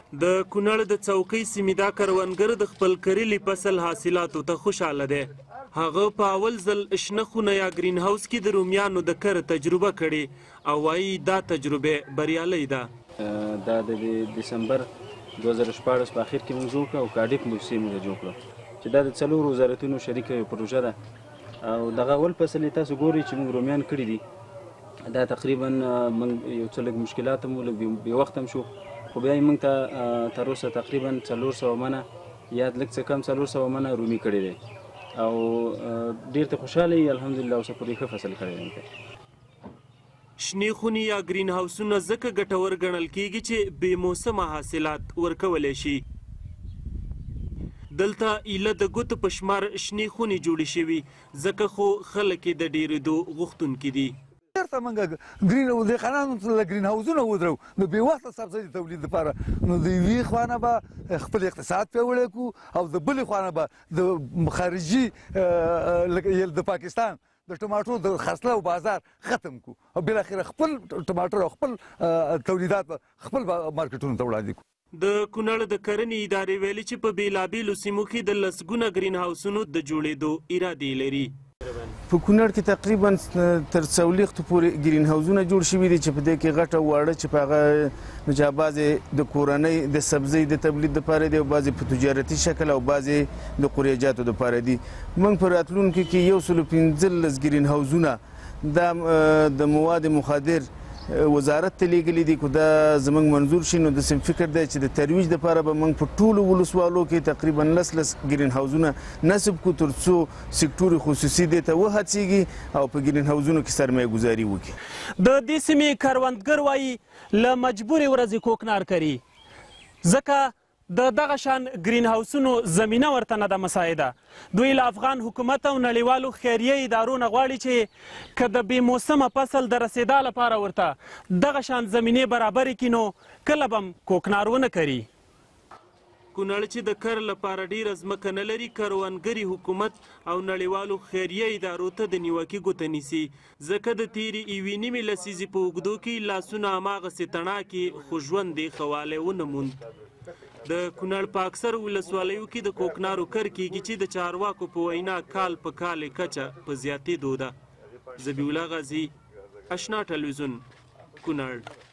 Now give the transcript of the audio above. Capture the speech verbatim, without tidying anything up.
د کونړ د څوکۍ سیمې دا کروندګر د خپل کرلي فصل حاصلاتو ته خوشحاله دی. هغه په اول ځل شنه خونه یا ګرین هاوس کې د رومیانو د کر تجربه کړې او وایي دا تجربه بریالۍ ده. دا د دسمبر دوه زره شپاړس په اخر کې موږ جوړ کړو او کارډیف موسسې موږ جوړ کړو چې دا د څلورو وزارتونو شریکه پروژه ده او دغه اول فصل تاسو ګورئ چې موږ رومیان کړي دي. دا تقریبا موږ یو څه لږ مشکلات هم لږ بې وخت هم شو خو بیا یې موږ ته تر اوسه تقریبا څلور سوه منه یا لږ څه کم څلور سوه منه رومي کړی دی او ډېر ته خوشحاله یې الحمدلله اوسه پورې ښه فصل کړی دی. شنې خونې یا ګرین هاوسونه ځکه ګټور ګڼل کیږي چې بې موسمه حاصلات ورکولی شي. دلته ایله د ګوتو په شمار شنې خونې جوړې شوي ځکه خو خلک یې د ډېرېدو غوښتونکي دي. چېرته موږ ګرین دهقانانو ته له ګرین هاوسونه ودرو نو بې وخته سبزۍ د تولید لپاره نو د یوې خوا نه به خپل اقتصاد پیاوړی کړو او د بلې خوا نه به د خارجي د پاکستان د ټماټرو د خرڅلاو بازار ختم کړو او بالاخره خپل ټماټر او خپل تولیدات خپل مارکیټونو ته وړاندې کړو. د کونړ د کرنې ادارې ویلي چې په بېلابېلو سیمو کې د لسګونه ګرین هاوسونو د جوړېدو ارادې لري. په کونړ کې تقریبا تر څلوېښتو پورې ګرین هاوزونه جوړ شوي دي چې په دې کې غټه واړه چې په هغه نو چې بعضې د کورنۍ د سبزۍ د تولید دپاره دي او بعضې په تجارتي شکل او بعضې د قوریجاتو دپاره دي. موږ په راتلونکي کې یو سلو پنځلس ګرین هاوزونه دا د مواد مخدر وزارت ته لیږلي دي که دا زموږ منظور شي نو داسې فکر دی چې د ترویج دپاره به موږ په ټولو ولسوالو کې تقریبا لس لس ګرین هاوزونه نصب کړو تر څو سکتور خصوصي دې ته وهڅېږي او په ګرین هاوزونو کې سرمایه ګذاري وکړي. د دې سیمې کروندګر وایي له مجبورې ورځې کوکنار کوي ځکه د دغه شان ګرین هاوسونو زمینه ورته نه ده مساعده. دوی له افغان حکومت او نړیوالو خیریه ادارو نه غواړي چې که د بې موسمه فصل د رسېدا لپاره ورته دغه شان زمینې برابرې کړي نو کله به هم کوکنار ونه کوي. کونړ چې د کر لپاره ډیره ځمکه نه لري کروندګري حکومت او نړیوالو خیریه ادارو ته د نیوکې ګوته نیسي ځکه د تیرې یوې نیمې لسیزې په اوږدو کې لاسونه هماغسې تڼاکې خو ژوند یې ښه والی ونه موند. د کونړ په اکثر ولسوالیو کې د کوکنارو کر کیږي چې د چارواکو په وینا کال په کال کچه په زیاتېدو ده. ذبیح الله غازي، اشنا ټلویزیون، کونړ.